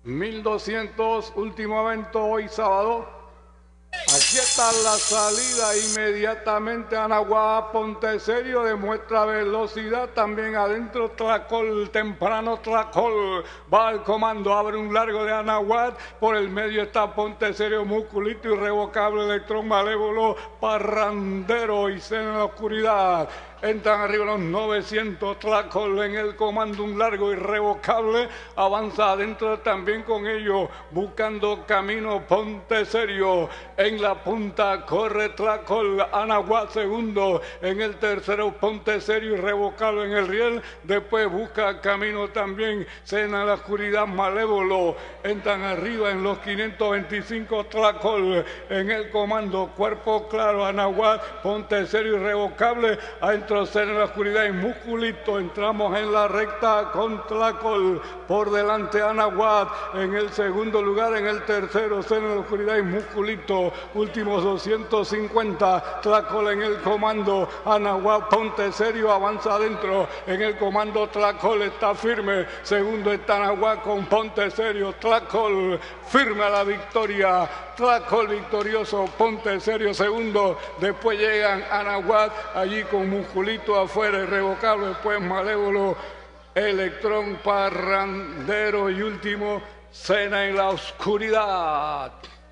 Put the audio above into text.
1200, último evento hoy sábado. Aquí está la salida inmediatamente. Anahuac Ponte Serio demuestra velocidad. También adentro Tlacol, temprano Tlacol. Va al comando, abre un largo de Anahuac. Por el medio está Ponte Serio, Musculito, Irrevocable, Electrón, Malévolo, Parrandero y Cena en la Oscuridad. Entran arriba los 900, Tlacol en el comando, un largo irrevocable, avanza adentro también con ellos, buscando camino Ponte Serio, en la punta corre Tlacol, Anahuac segundo, en el tercero Ponte Serio, irrevocable en el riel, después busca camino también, Cena en la Oscuridad, Malévolo, entran arriba en los 525, Tlacol en el comando, cuerpo claro, Anahuac, Ponte Serio, irrevocable, adentro Cena en la Oscuridad y Musculito. Entramos en la recta con Tlacol, por delante Anahuac en el segundo lugar, en el tercero Cena en la Oscuridad y Musculito, últimos 250, Tlacol en el comando, Anahuac Ponte Serio avanza adentro, en el comando Tlacol está firme, segundo está Anahuac con Ponte Serio, Tlacol firme a la victoria, Tlacol victorioso, Ponte Serio segundo, después llegan Anahuac allí con Musculito afuera, irrevocable, después Malévolo, Electrón, Parrandero y último Cena en la Oscuridad.